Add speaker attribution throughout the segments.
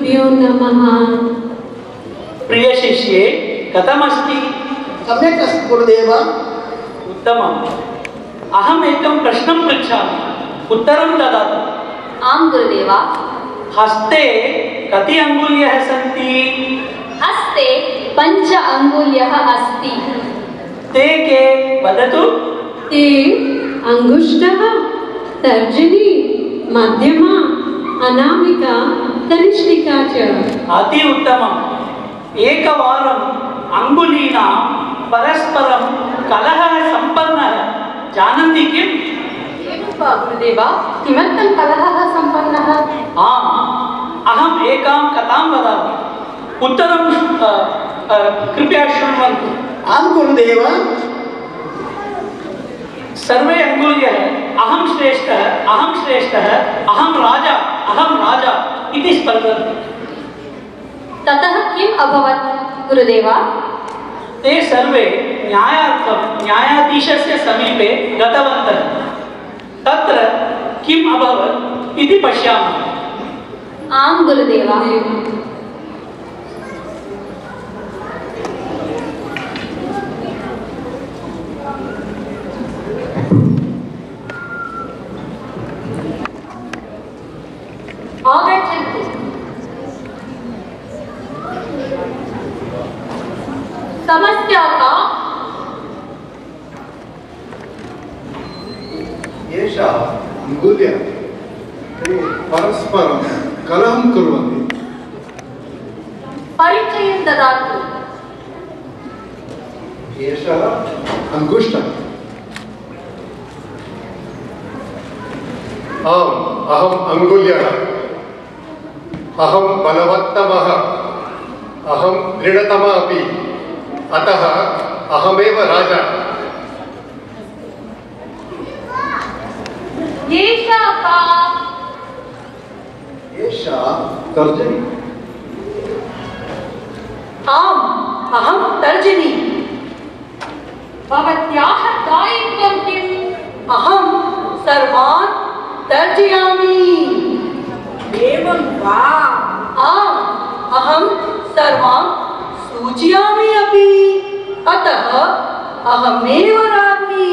Speaker 1: गुरुभ्यो नमः।
Speaker 2: प्रिय शिष्ये कथमस्ति?
Speaker 3: सम्यक् अस्ति गुरुदेव।
Speaker 2: उत्तमम्। अहम् एकं प्रश्नं पृच्छामि, उत्तरं ददातु।
Speaker 4: आं गुरुदेव।
Speaker 2: हस्ते कति अङ्गुल्यः सन्ति?
Speaker 4: हस्ते 5 अङ्गुल्यः अस्ति।
Speaker 2: ते के वदतु?
Speaker 1: ते अंगुष्ठः, तर्जनी, मध्यमा, अनामिका, कनिष्ठिका च।
Speaker 2: अति उत्तमम्। एकवारम् अङ्गुलीनां परस्परं कलहः सम्पन्नः जानन्ति किम्?
Speaker 4: एवं वा गुरुदेव? किमर्थं कलहः सम्पन्नः?
Speaker 2: आम्, अहम् एकां कथां वदामि, उत्तरं कृपया शृण्वन्तु।
Speaker 3: आं गुरुदेव।
Speaker 2: सर्वे अङ्गुल्यः अहं श्रेष्ठः, अहं श्रेष्ठः, अहं राजा इति स्पर्धन्ते।
Speaker 4: ततः किम् अभवत् गुरुदेव?
Speaker 2: ते सर्वे न्यायार्थं न्यायाधीशस्य समीपे गतवन्तः। तत्र किम् अभवत् इति पश्यामः।
Speaker 4: आं गुरुदेव। आगच्छन्तु। समस्या का?
Speaker 5: एषा अङ्गुल्यः ते परस्परं कलहं कुर्वन्ति।
Speaker 4: परिचयं ददातु।
Speaker 5: एषः अङ्गुष्ठः। आम्, अहम् अङ्गुल्यः। अहं बलवत्तमः, अहं दृढतमः अपि, अतः अहमेव राजा।
Speaker 4: एषा का?
Speaker 5: एषा तर्जनी।
Speaker 4: आम्, अहं तर्जनी। भवत्याः दायित्वं किम्? अहं सर्वान् तर्जयामि।
Speaker 6: एवं वा?
Speaker 4: आम्, अहं सर्वान् सूचयामि अपि, अतः अहमेव राज्ञी।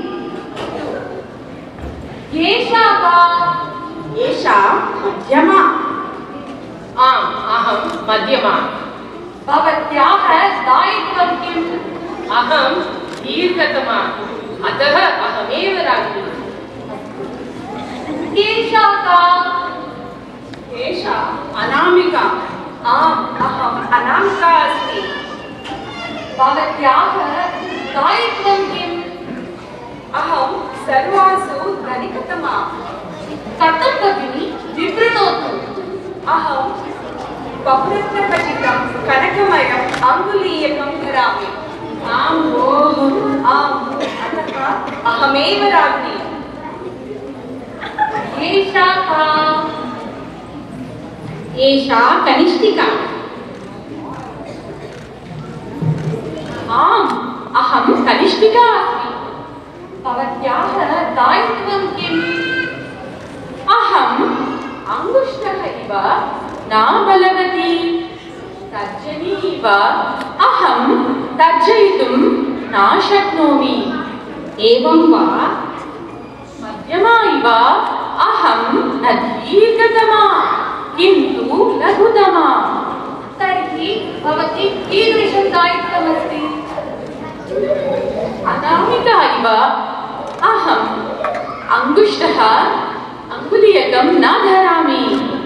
Speaker 4: एषा का?
Speaker 6: एषा मध्यमा।
Speaker 4: आम्, अहं मध्यमा। भवत्याः दायित्वं किम्? अहं दीर्घतमा, अतः अहमेव राज्ञी। एषा का?
Speaker 6: एषा अनामिका।
Speaker 4: आम्, अहम् अनामिका अस्मि। भवत्याः दायित्वं किम्?
Speaker 6: अहं सर्वासु धनिकतमा।
Speaker 4: कथं भगिनी विवृणोतु।
Speaker 6: अहं बहुरत्नखचितं कनकमयम् अङ्गुलीयकं धरामि।
Speaker 4: आम् भोः।
Speaker 6: आम्, अतः अहमेव राज्ञी।
Speaker 4: एषा का? एषा कनिष्ठिका। आम्, अहं कनिष्ठिका अस्मि। भवत्याः दायित्वं किम्? अहम् अङ्गुष्ठः इव न बलवती, तर्जनी इव अहं तर्जयितुं न शक्नोमि। एवं वा? मध्यमा इव अहं न दीर्घतमा, किन्तु लघुतमा। तर्हि भवती कीदृशं दायित्वमस्ति? अनामिका इव अहम् अङ्गुष्ठः अङ्गुलीयकं न धरामि।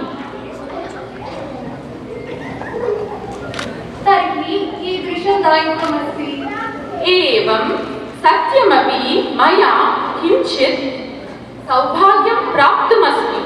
Speaker 4: तर्हि कीदृशं दायित्वमस्ति? एवं सत्यमपि मया किञ्चित् सौभाग्यं प्राप्तमस्ति।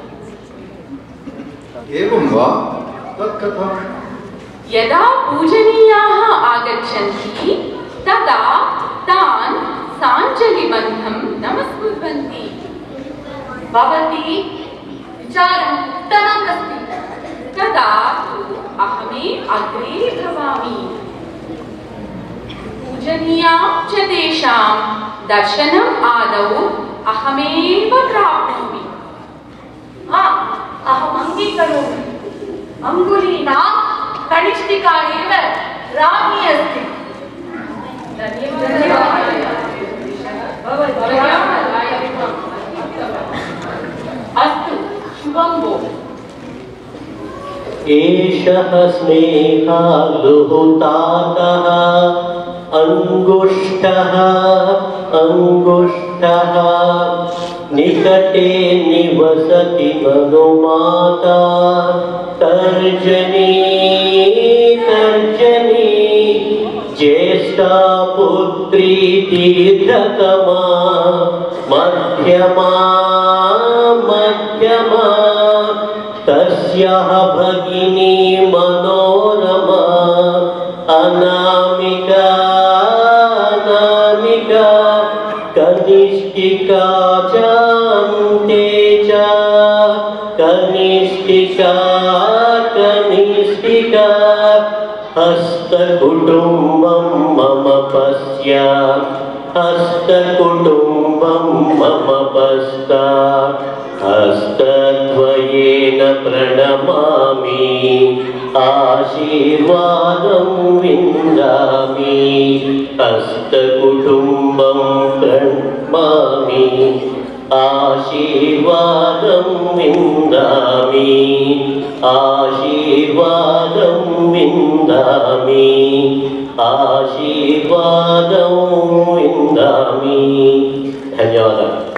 Speaker 5: एवं वा? तत्कथम्?
Speaker 4: यदा पूजनीयाः आगच्छन्ति तदा तान् साञ्जलिबन्धं नमस्कुर्वन्ति। भवती विचारम् उत्तमम् अस्ति। तदा अहमे अग्रे भवामि। पूजनीयां च तेषां दर्शनम् आदौ अहमेव प्राप्नोमि। अहम् अङ्गीकरोमि। अङ्गुलीनां कनिष्ठिका एव राज्ञी अस्ति। अस्तु शुभं वो।
Speaker 7: एषः स्नेहालुहुतातः अंगुष्ठः अंगुष्ठः निकटे निवसति मनुमाता तर्जनी तर्जनी ज्येष्ठा पुत्री दीर्घतमा मध्यमा मध्यमा तस्याः भगिनी मनोरमा अनामिका अनामिका कनिष्ठिका चान्ते च कनिष्ठिका कनिष्ठिका हस्तकुटुम्बं मम पश्य हस्तकुटुम्बं मम पश्य हस्तद्वयेन प्रणमामि आशीर्वादं विन्दामि हस्तकुटुम्बं प्रणमामि आशीर्वादं विन्दामि आशीर्वादं विन्दामि आशीर्वादं विन्दामि। धन्यवादः।